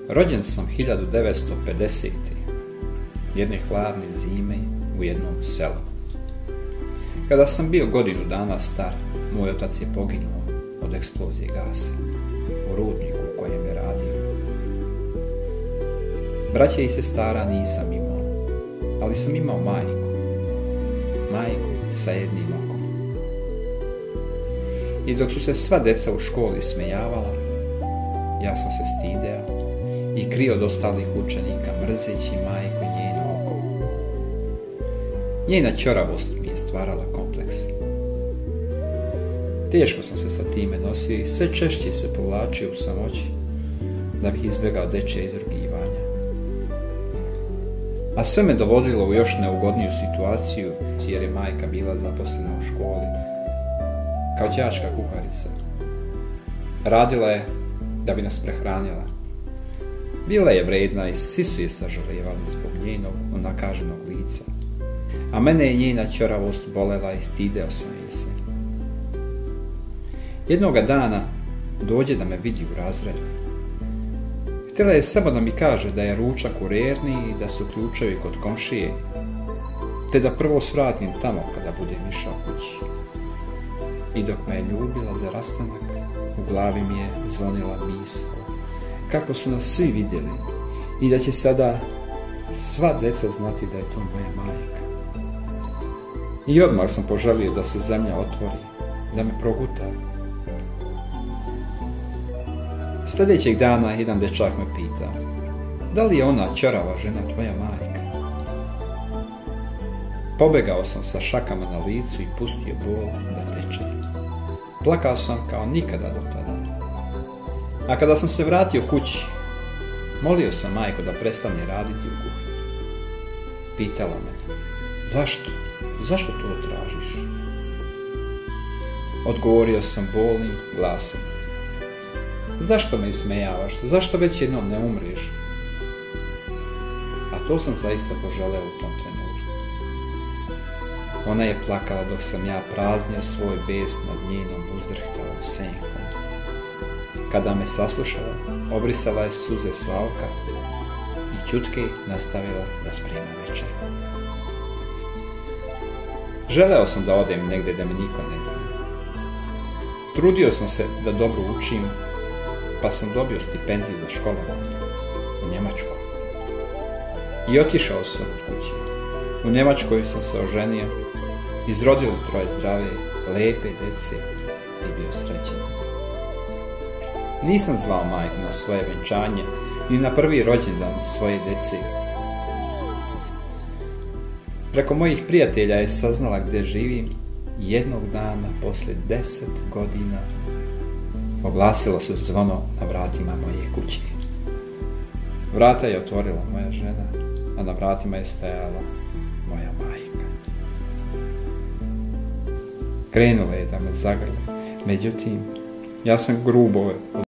Rođen sam 1950. jedne hladne zime u jednom selu. Kada sam bio godinu dana star, moj otac je poginuo od eksplozije gasa u rudniku u kojem je radio. Braće i sestara nisam imao, ali sam imao majku sa jednim okom. I dok su se sva deca u školi smejavala, ja sam se stideo i krio od ostalih učenika, mrzeći majku i njeno oko. Njena ćoravost mi je stvarala kompleks. Teško sam se sa time nosio i sve češće se povlačio u samoći da bih izbjegao dečje izrugivanja. A sve me dovodilo u još neugodniju situaciju, jer je majka bila zaposlena u školi kao đačka kuharica. Radila je da bi nas prehranila. Bila je vredna i svi su je sažalijevali zbog njenog onakaženog lica. A mene je njena ćoravost bolela i stideo sam je se. Jednoga dana dođe da me vidi u razredu. Htjela je samo da mi kaže da je ručak u rerni i da su ključevi kod komšije, te da prvo svratim tamo kada budem išao kući. I dok me je ljubila za rastanak, u glavi mi je zvonila misao kako su nas svi vidjeli i da će sada sva deca znati da je to moja majka. I odmah sam poželio da se zemlja otvori, da me proguta. Sljedećeg dana jedan dečak me pita: da li je ona ćorava žena tvoja majka? Pobegao sam sa šakama na licu i pustio bol da teče. Plakao sam kao nikada do tada. A kada sam se vratio kući, molio sam majku da prestane raditi u kuhinji. Pitala me: zašto? Zašto to tražiš? Odgovorio sam bolnim glasom: zašto me ismejavaš? Zašto već jednom ne umriješ? A to sam zaista poželeo u tom trenutku. Ona je plakala dok sam ja praznio svoj bes nad njenom uzdrhtavom senkom. Kada me saslušala, obrisala je suze sa oka i ćutke nastavila da sprema večer. Želeo sam da odem negdje da me niko ne zna. Trudio sam se da dobro učim, pa sam dobio stipendiju za školovanje u Njemačku. I otišao sam od kuće. U Njemačkoj sam se oženio, izrodili 3 zdrave, lepe dece i bio srećan. Nisam zvao majku na svoje venčanje, ni na prvi rođendan svoje dece. Preko mojih prijatelja je saznala gdje živim i jednog dana, poslije 10 godina, oglasilo se zvono na vratima moje kuće. Vrata je otvorila moja žena, a na vratima je stajala moja majka. Krenula je da me zagrli, međutim, ja sam grubo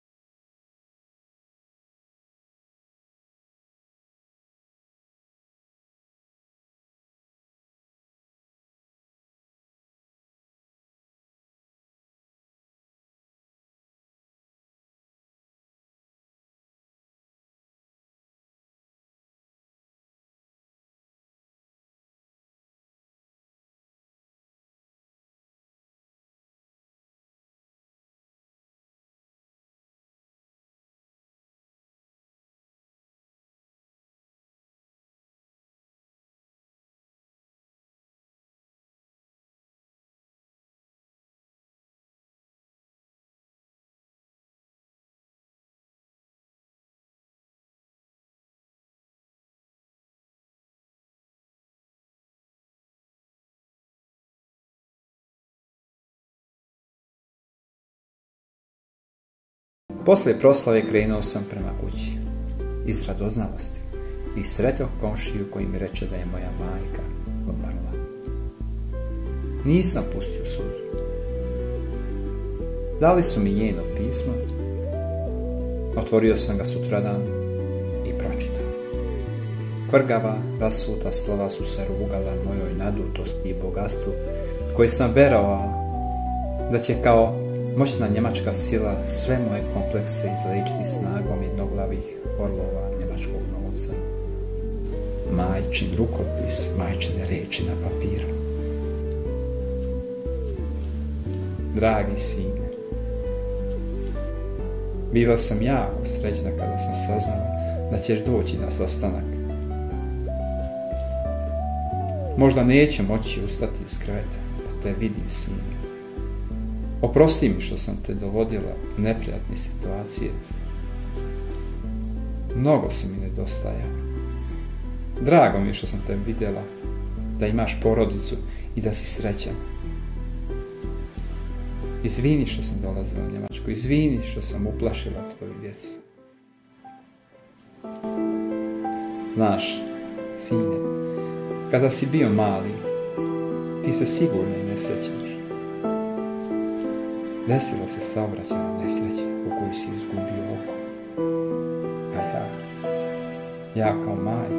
Poslije proslave krenuo sam prema kući, iz radoznalosti, i sretao komšiju koji mi reče da je moja majka umrla. Nisam pustio suzu. Dali su mi njeno pismo, otvorio sam ga sutradan i pročitao. Kvrgava, rasuta slova su se rugala mojoj nadutosti i bogatstvu, koji sam verovao da će kao moćna njemačka sila sve moje komplekse izlečiti snagom jednoglavog plavih orlova njemačkog novca, majčin rukopis, majčine reči na papiru. Dragi sine, bila sam jako srećna kada sam saznala da ćeš doći na sastanak. Možda neće moći ustati iz kreveta, da te vidim, sine. Oprosti mi što sam te dovodila u neprijatne situacije. Mnogo si mi nedostajao. Drago mi je što sam te vidjela, da imaš porodicu i da si srećan. Izvini što sam dolazila u Njemačku, izvini što sam uplašila tvoju djecu. Znaš, sine, kada si bio mali, ti se sigurno i ne sjećaš. Desila se saobraćajna nesreća u kojoj si izgubio oko. A ja kao majka,